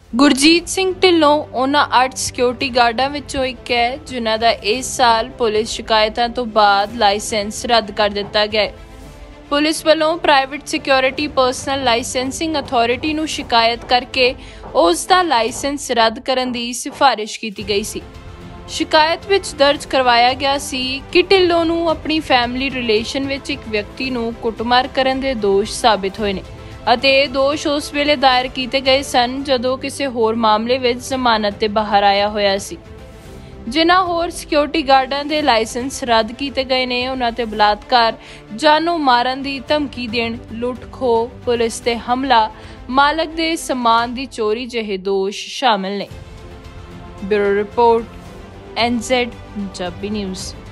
ਗੁਰਜੀਤ ਸਿੰਘ ਢਿੱਲੋਂ ਉਹਨਾਂ 8 ਸਿਕਿਉਰਿਟੀ ਗਾਰਡਾਂ ਵਿੱਚੋਂ ਇੱਕ ਹੈ ਜਿਨ੍ਹਾਂ ਦਾ ਇਸ ਸਾਲ ਪੁਲਿਸ ਸ਼ਿਕਾਇਤਾਂ ਤੋਂ ਬਾਅਦ ਲਾਇਸੈਂਸ ਰੱਦ ਕਰ ਦਿੱਤਾ ਗਿਆ ਹੈ। ਪੁਲਿਸ ਵੱਲੋਂ private security personnel licensing authority ਨੂੰ ਸ਼ਿਕਾਇਤ ਕਰਕੇ ਉਸ ਦਾ ਲਾਇਸੈਂਸ ਰੱਦ ਕਰਨ ਦੀ ਸਿਫਾਰਿਸ਼ ਕੀਤੀ ਗਈ ਸੀ। ਸ਼ਿਕਾਇਤ ਵਿੱਚ ਦਰਜ ਕਰਵਾਇਆ ਗਿਆ ਸੀ ਕਿ ਢਿੱਲੋਂ ਨੂੰ ਆਪਣੀ ਫੈਮਿਲੀ ਰਿਲੇਸ਼ਨ ਵਿੱਚ ਇੱਕ ਵਿਅਕਤੀ ਨੂੰ ਕੁੱਟਮਾਰ ਕਰਨ ਦੇ ਦੋਸ਼ ਸਾਬਿਤ ਹੋਏ ਨੇ ਅਤੇ ਇਹ ਦੋਸ਼ ਉਸ ਵੇਲੇ ਦਾਇਰ ਕੀਤੇ ਗਏ ਸਨ ਜਦੋਂ ਕਿਸੇ ਹੋਰ ਮਾਮਲੇ ਵਿੱਚ ਜ਼ਮਾਨਤ ਤੇ ਬਾਹਰ ਆਇਆ ਹੋਇਆ ਸੀ। ਜਿਨ੍ਹਾਂ ਹੋਰ ਸਿਕਿਉਰਿਟੀ ਗਾਰਡਾਂ ਦੇ ਲਾਇਸੈਂਸ ਰੱਦ ਕੀਤੇ ਗਏ ਨੇ ਉਹਨਾਂ ਤੇ ਬਲਾਤਕਾਰ, ਜਾਨੋਂ ਮਾਰਨ ਦੀ ਧਮਕੀ ਦੇਣ, ਲੁੱਟ-ਖੋਹ, ਪੁਲਿਸ ਤੇ ਹਮਲਾ, ਮਾਲਕ ਦੇ ਸਮਾਨ ਦੀ ਚੋਰੀ ਜਿਹੇ ਦੋਸ਼ ਸ਼ਾਮਿਲ ਨੇ। Bureau report NZ Punjabi news.